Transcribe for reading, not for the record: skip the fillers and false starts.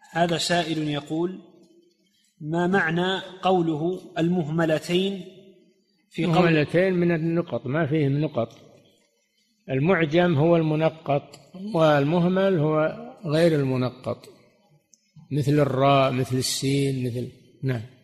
هذا سائل يقول: ما معنى قوله المهملتين في قول؟ مهملتين من النقط، ما فيهم نقط. المعجم هو المنقط، والمهمل هو غير المنقط، مثل الراء، مثل السين، مثل. نعم.